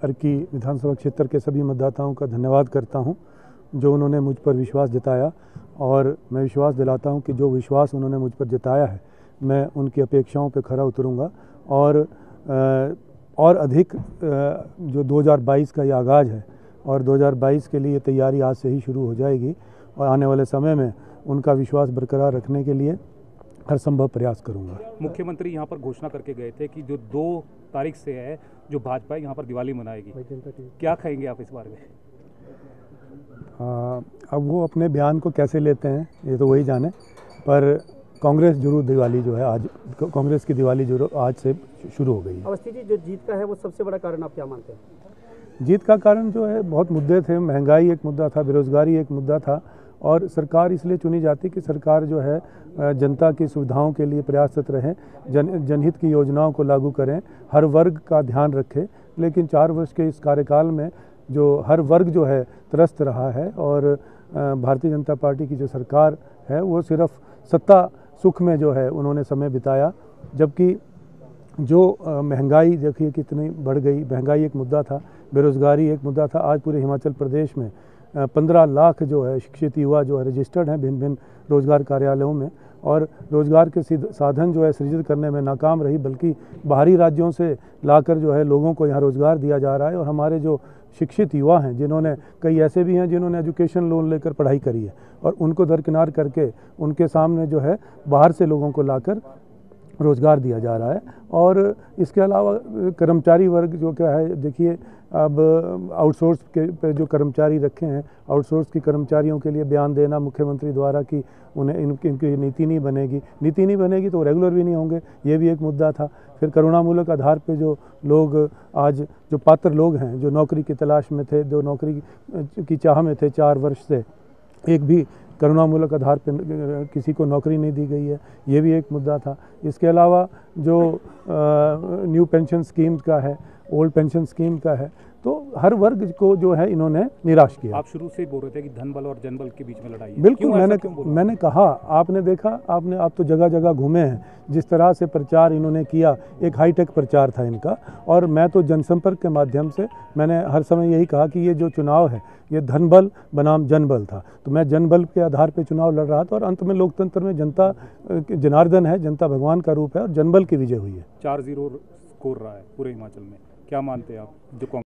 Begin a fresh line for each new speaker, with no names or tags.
अर्की विधानसभा क्षेत्र के सभी मतदाताओं का धन्यवाद करता हूं, जो उन्होंने मुझ पर विश्वास जताया, और मैं विश्वास दिलाता हूं कि जो विश्वास उन्होंने मुझ पर जताया है, मैं उनकी अपेक्षाओं पर खरा उतरूंगा और अधिक जो 2022 का ये आगाज़ है और 2022 के लिए तैयारी आज से ही शुरू हो जाएगी, और आने वाले समय में उनका विश्वास बरकरार रखने के लिए हर संभव प्रयास करूंगा।
मुख्यमंत्री यहां पर घोषणा करके गए थे कि जो 2 तारीख से है जो भाजपा यहां पर दिवाली मनाएगी, क्या कहेंगे आप इस बारे में?
अब वो अपने बयान को कैसे लेते हैं ये तो वही जाने, पर कांग्रेस जरूर दिवाली जो है आज, कांग्रेस की दिवाली जो आज से शुरू हो गई है।
अवस्थी जी, जो जीत का है वो सबसे बड़ा कारण आप क्या मानते हैं?
जीत का कारण जो है बहुत मुद्दे थे, महंगाई एक मुद्दा था, बेरोजगारी एक मुद्दा था, और सरकार इसलिए चुनी जाती कि सरकार जो है जनता की सुविधाओं के लिए प्रयासरत रहें, जनहित की योजनाओं को लागू करें, हर वर्ग का ध्यान रखें। लेकिन 4 वर्ष के इस कार्यकाल में जो हर वर्ग जो है त्रस्त रहा है, और भारतीय जनता पार्टी की जो सरकार है वो सिर्फ सत्ता सुख में जो है उन्होंने समय बिताया, जबकि जो महंगाई देखिए कितनी बढ़ गई। महंगाई एक मुद्दा था, बेरोज़गारी एक मुद्दा था। आज पूरे हिमाचल प्रदेश में 15 लाख जो है शिक्षित युवा जो है रजिस्टर्ड हैं भिन्न भिन्न रोज़गार कार्यालयों में, और रोज़गार के साधन जो है सृजित करने में नाकाम रही, बल्कि बाहरी राज्यों से लाकर जो है लोगों को यहाँ रोज़गार दिया जा रहा है। और हमारे जो शिक्षित युवा हैं, जिन्होंने, कई ऐसे भी हैं जिन्होंने एजुकेशन लोन लेकर पढ़ाई करी है, और उनको दरकिनार करके उनके सामने जो है बाहर से लोगों को लाकर रोज़गार दिया जा रहा है। और इसके अलावा कर्मचारी वर्ग जो क्या है, देखिए अब आउटसोर्स के पे जो कर्मचारी रखे हैं, आउटसोर्स की कर्मचारियों के लिए बयान देना मुख्यमंत्री द्वारा कि उन्हें इनकी नीति नहीं बनेगी तो रेगुलर भी नहीं होंगे, ये भी एक मुद्दा था। फिर करुणामूलक आधार पे जो लोग आज जो पात्र लोग हैं, जो नौकरी की तलाश में थे, जो नौकरी की चाह में थे 4 वर्ष से, एक भी करुणामूलक आधार पर किसी को नौकरी नहीं दी गई है, ये भी एक मुद्दा था। इसके अलावा जो न्यू पेंशन स्कीम का है, ओल्ड पेंशन स्कीम का है, तो हर वर्ग को जो है इन्होंने निराश किया।
आप शुरू से ही बोल रहे थे कि धन बल और जनबल के बीच में लड़ाई है।
बिल्कुल, मैंने कहा, आपने देखा, आप तो जगह जगह घूमे हैं, जिस तरह से प्रचार इन्होंने किया, एक हाईटेक प्रचार था इनका। और मैं तो जनसंपर्क के माध्यम से मैंने हर समय यही कहा कि ये जो चुनाव है ये धन बल बनाम जनबल था। तो मैं जनबल के आधार पर चुनाव लड़ रहा था, और अंत में लोकतंत्र में जनता जनार्दन है, जनता भगवान का रूप है, और जनबल की विजय हुई है।
4-0 स्कोर रहा है पूरे हिमाचल में, क्या मानते हैं आप? जो